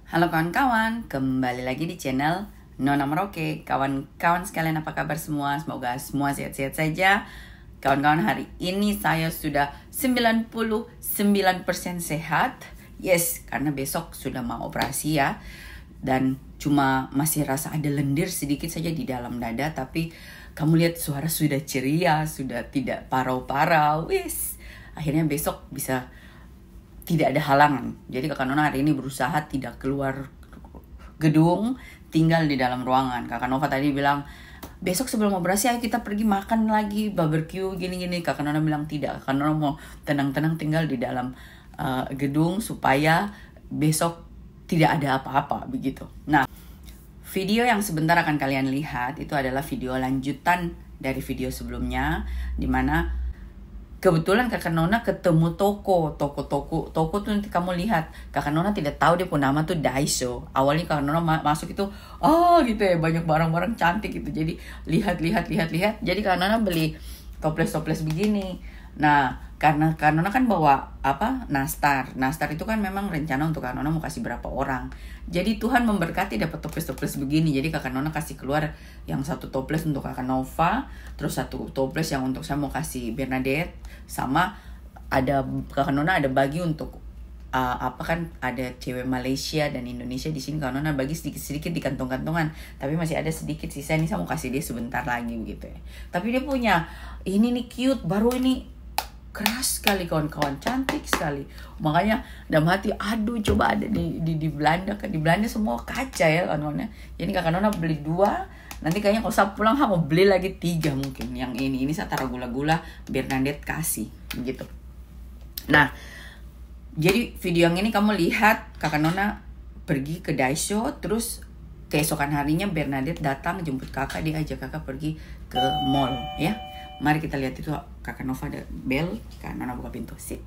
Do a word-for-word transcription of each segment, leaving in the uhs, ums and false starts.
Halo kawan-kawan, kembali lagi di channel Nona Merauke. Kawan-kawan sekalian, apa kabar semua? Semoga semua sehat-sehat saja. Kawan-kawan, hari ini saya sudah sembilan puluh sembilan persen sehat. Yes, karena besok sudah mau operasi ya. Dan cuma masih rasa ada lendir sedikit saja di dalam dada. Tapi kamu lihat suara sudah ceria, sudah tidak parau-parau. Yes, akhirnya besok bisa tidak ada halangan. Jadi Kakak Nona hari ini berusaha tidak keluar gedung, tinggal di dalam ruangan. Kakak Nova tadi bilang, besok sebelum operasi ayo kita pergi makan lagi, barbecue gini-gini. Kakak Nona bilang tidak. Kakak Nona mau tenang-tenang tinggal di dalam uh, gedung supaya besok tidak ada apa-apa begitu. Nah, video yang sebentar akan kalian lihat itu adalah video lanjutan dari video sebelumnya, dimana kebetulan Kakak Nona ketemu toko, toko-toko, toko tuh nanti kamu lihat. Kakak Nona tidak tahu dia pun nama tuh Daiso. Awalnya Kakak Nona ma masuk itu, oh gitu ya, banyak barang-barang cantik gitu. Jadi lihat, lihat, lihat, lihat. Jadi Kakak Nona beli toples-toples begini. Nah, karena Kakak Nona kan bawa apa? Nastar. Nastar itu kan memang rencana untuk Kakak Nona mau kasih berapa orang. Jadi Tuhan memberkati dapat toples-toples begini. Jadi Kakak Nona kasih keluar yang satu toples untuk Kakak Nova, terus satu toples yang untuk saya mau kasih Bernadette, sama ada Kakak Nona ada bagi untuk uh, apa kan ada cewek Malaysia dan Indonesia di sini. Kakak Nona bagi sedikit-sedikit di kantong-kantongan, tapi masih ada sedikit sisa. Ini saya mau kasih dia sebentar lagi gitu ya. Tapi dia punya ini nih cute, baru ini keras sekali kawan-kawan, cantik sekali. Makanya dalam hati, aduh coba ada di di, di Belanda kan, di Belanda semua kaca ya kawan-kawan. Jadi Kakak Nona beli dua. Nanti kayaknya kalau saya pulang mau beli lagi tiga mungkin. Yang ini, ini saya taruh gula-gula Bernadette kasih begitu. Nah, jadi video yang ini kamu lihat Kakak Nona pergi ke Daiso, terus keesokan harinya Bernadette datang jemput kakak, dia ajak kakak pergi ke mall ya. Mari kita lihat itu. Kakak Nova ada bel, Kakak Nona buka pintu. Sip.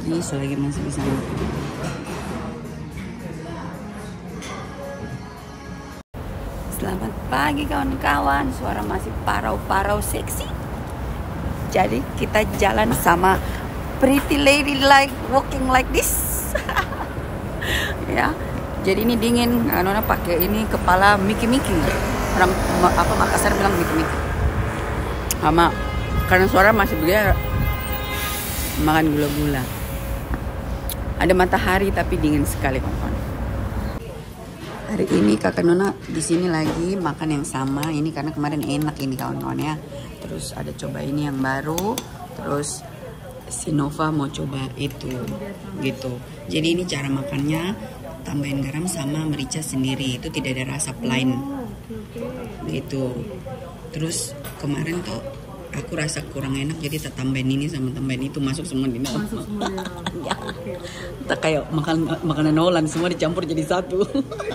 lagi selagi masih bisa makan. Selamat pagi kawan-kawan, suara masih parau-parau seksi. Jadi kita jalan sama pretty lady like walking like this. Ya, jadi ini dingin, Nona pakai ini kepala Miki-Miki. Orang apa Makassar bilang Miki-Miki. Sama karena suara masih begini, makan gula-gula. Ada matahari tapi dingin sekali kawan-kawan. Hari ini kakak Nona di sini lagi makan yang sama. Ini karena kemarin enak ini kawan-kawan ya. Terus ada coba ini yang baru. Terus si Nova mau coba itu gitu. Jadi ini cara makannya, tambahin garam sama merica sendiri. Itu tidak ada rasa plain gitu. Terus kemarin tuh aku rasa kurang enak, jadi tak tambahin ini sama tambahin itu, masuk semua di dalam. Masuk semua ya. Tak kayak makan makanan Nolan semua dicampur jadi satu.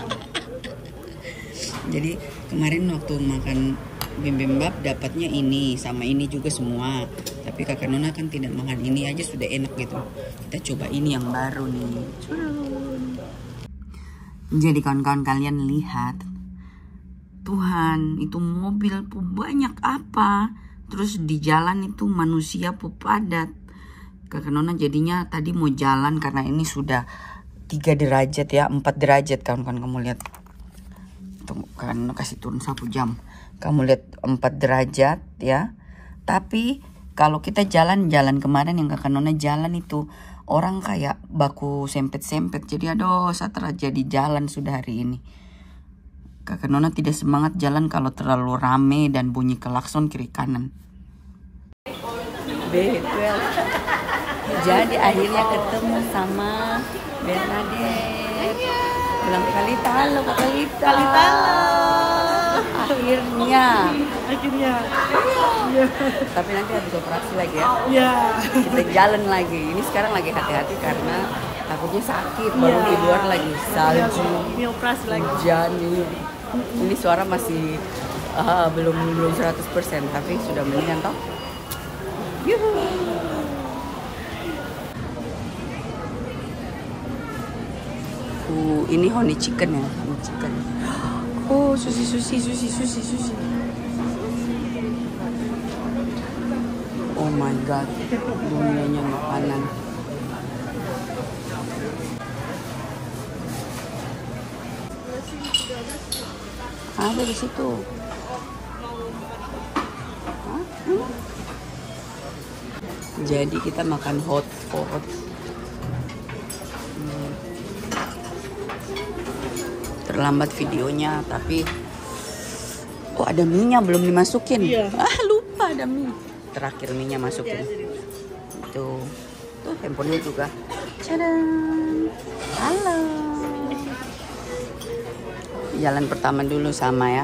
Jadi kemarin waktu makan bibimbap dapatnya ini sama ini juga semua. Tapi kakak Nona kan tidak makan ini aja sudah enak gitu. Kita coba ini yang baru nih. Jadi kawan-kawan kalian lihat, Tuhan itu mobil pu banyak apa. Terus di jalan itu manusia pu padat. Kakak Nona jadinya tadi mau jalan karena ini sudah tiga derajat ya, empat derajat kawan-kawan kamu lihat. Tuh, kan kasih turun satu jam. Kamu lihat empat derajat ya. Tapi kalau kita jalan-jalan kemarin yang kakak Nona jalan itu orang kayak baku sempet-sempet. Jadi aduh saya jadi jalan sudah hari ini. Kakak Nona tidak semangat jalan kalau terlalu rame dan bunyi klakson kiri kanan. Betul. Jadi akhirnya ketemu sama Bernadette. Bilang kali talo, kali talo. Akhirnya. Akhirnya. Ya. Tapi nanti habis operasi lagi ya. Ya. Kita jalan lagi. Ini sekarang lagi hati-hati karena takutnya sakit. Baru di luar lagi salju. Ini operasi lagi. Hujan ini. Ini suara masih uh, belum belum seratus persen tapi sudah mendingan toh. Yuhu. Uh, ini honey chicken ya, honey chicken. Oh, sushi sushi sushi sushi sushi. Oh my god, dunianya makanan. Ada di situ. Hah? Hmm? Jadi kita makan hot pot. Hmm. Terlambat videonya, tapi oh ada mie-nya belum dimasukin. Iya. Ah lupa ada mie. Terakhir mie-nya masukin. Tuh, tuh handphonenya juga. Cadan. Halo. Jalan pertama dulu sama ya.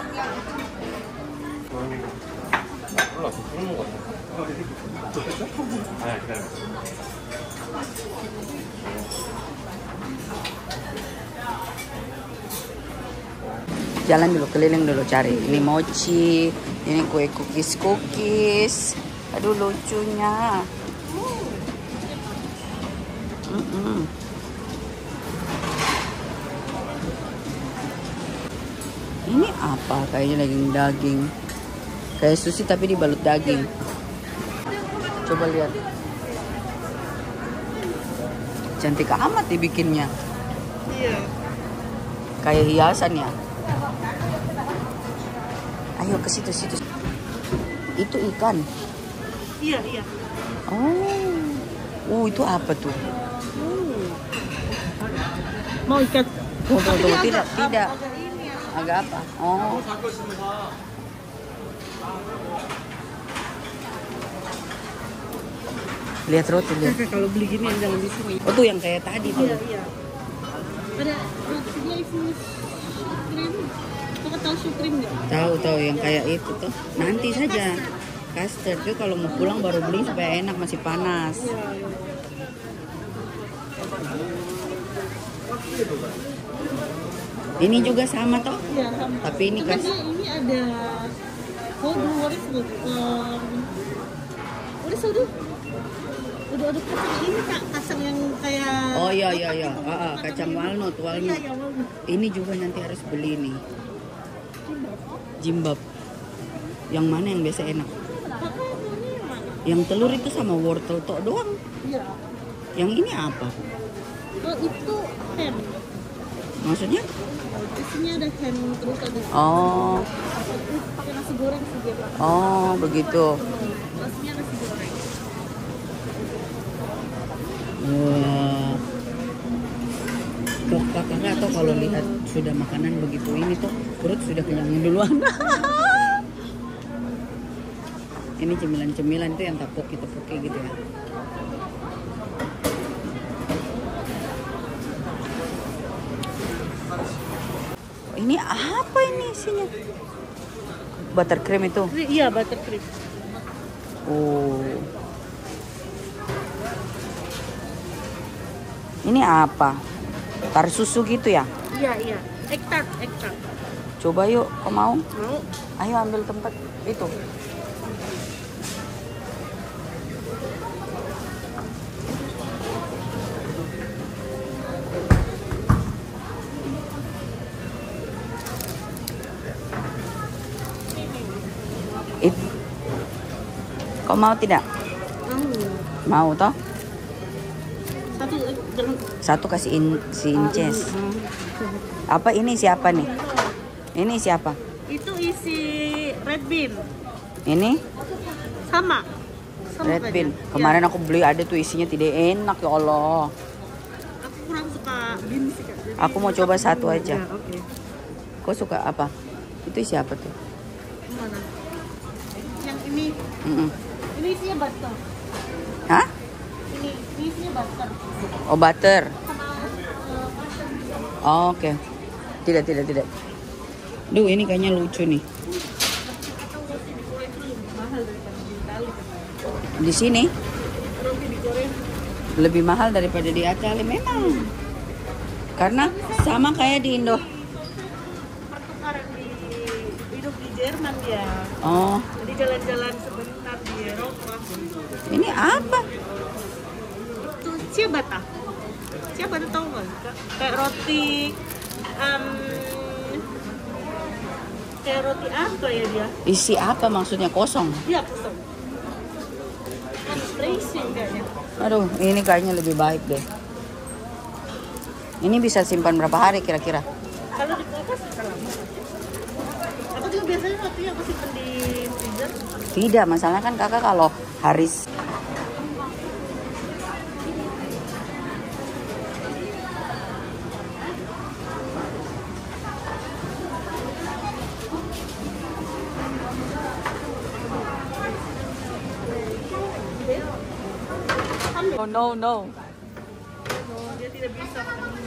Jalan dulu, keliling dulu cari. Ini mochi, ini kue cookies-cookies. Aduh lucunya. Mm -mm. Ini apa? Kayaknya daging-daging. Kayak sushi tapi dibalut daging. Coba lihat. Cantik amat dibikinnya. Iya. Kayak hiasan ya. Ayo ke situ-situ. Itu ikan. Iya, iya. Oh. Oh, itu apa tuh? Uh. Mau ikan? Tunggu, tunggu, tunggu. Tidak, tidak. Agak apa? Oh. Lihat roti lihat. Kalau beli gini yang jangan di sini. Oh tuh yang kayak tadi tuh. Iya, iya. Ada rotinya isi krim. Kakak tahu syukrim nggak? Tahu tahu yang kayak itu tuh. Nanti saja. Custard tuh kalau mau pulang baru beli supaya enak, masih panas. Iya, iya. Ini juga sama toh? Iya, sama. Tapi ini Cuma kas. dia ini ada sodu, what is it? Um, what is sodu? Aduk-aduk kacang ini kak, kacang yang kayak. Oh iya iya iya, ah, ah, kacang walnut, walnut. Iya, iya, walnut. Ini juga nanti harus beli nih. Jimbab. Yang mana yang biasa enak? Kakak ini yang mana? Yang telur itu sama wortel tok doang. Iya. Yang ini apa? Oh itu ham. Maksudnya? Isinya ada ham terus ada. Oh, Pakai nasi goreng sih dia Kak. oh begitu. Nasinya nasi goreng. Wah. Kok kakak atau kalau lihat sudah makanan begitu ini tuh perut sudah kenyang duluan. Ini cemilan-cemilan itu yang tapoki-tapoki gitu ya. Ini apa ini isinya? Buttercream itu. Iya buttercream. Oh. Ini apa? Tar susu gitu ya? Iya iya. Egg tart, egg tart. Coba yuk, kau mau? Mau? Ayo ambil tempat itu. It. Kau mau tidak? Mau. Mau toh? Satu eh, jangan. Satu kasih in, si Inces. Ah, ini, Apa ini siapa nih? Ini siapa? Itu isi red bean. Ini Sama. Sama red kayaknya. bean. Iya. Kemarin aku beli ada tuh isinya tidak enak ya Allah. Aku kurang suka bean sih Kak. Jadi Aku mau coba satu aja. Ya, oke. Kau suka apa? Itu siapa tuh? Mana? Yang ini. Mm-mm. Ini isinya butter. Hah? Ini, ini isinya butter. Oh butter. Sama uh, passion. Oh, oke. Tidak tidak tidak. Duh ini kayaknya lucu nih. Atau roti di Korea itu lebih mahal daripada di Itali. Di sini Roti di Korea lebih mahal daripada di Italia memang. Karena sama kayak di Indo. pertukaran di hidup di Jerman dia. Oh, Jadi jalan-jalan sebentar di Eropa. ini apa? Itu ciabatta. Ciabatta tahu nggak? Kak? Kayak roti, em, kayak roti apa ya dia? Isi apa maksudnya kosong? Iya kosong. Kan tracing kayaknya. Aduh, ini kayaknya lebih baik deh. Ini bisa simpan berapa hari kira-kira? Kalau di kulkas bisa lama. Aku juga biasanya roti aku simpen di freezer. Tidak, masalahnya kan kakak kalau hari Oh, no, no. Oh, dia tidak bisa.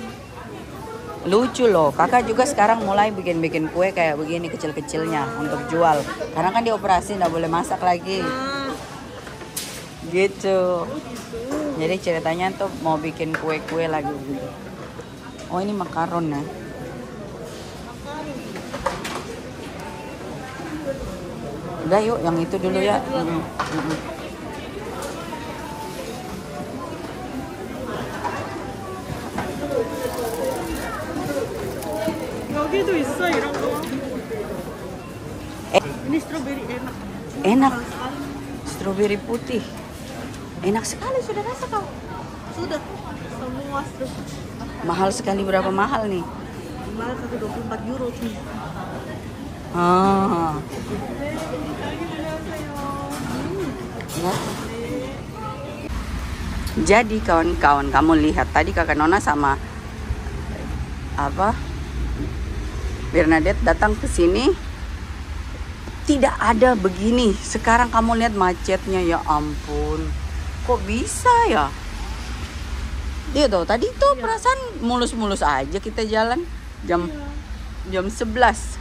Lucu loh, kakak juga sekarang mulai bikin-bikin kue kayak begini kecil-kecilnya untuk jual. Karena kan dioperasi nggak boleh masak lagi. Ah, Gitu. oh gitu. Jadi ceritanya tuh mau bikin kue-kue lagi. Oh ini makaron ya. Udah yuk, yang itu dulu ya. Mm-mm, mm-mm. 여기도 있어 이런 거. Eh. Ini strawberry enak. Enak. Mahal sekali. Stroberi putih. Enak sekali, sudah rasa kau. Sudah semua strawberry. Mahal sekali, berapa mahal nih? Mahal satu dua puluh empat euro sih. Ah. Ya. Jadi kawan-kawan, kamu lihat tadi kakak Nona sama apa Bernadette datang ke sini tidak ada begini. Sekarang kamu lihat macetnya, ya ampun. Kok bisa ya? Iya tuh, tadi tuh perasaan mulus-mulus aja kita jalan jam jam sebelas.